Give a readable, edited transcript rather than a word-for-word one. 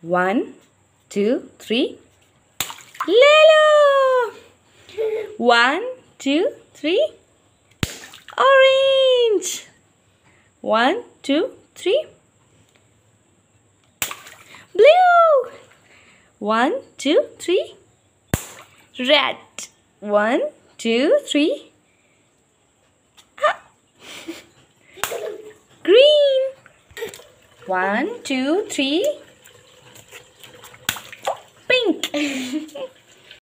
1, 2, 3. Yellow. 1, 2, 3. Orange. 1, 2, 3. Blue. 1, 2, 3. Red. 1, 2, 3. Green. 1, 2, 3. Pink.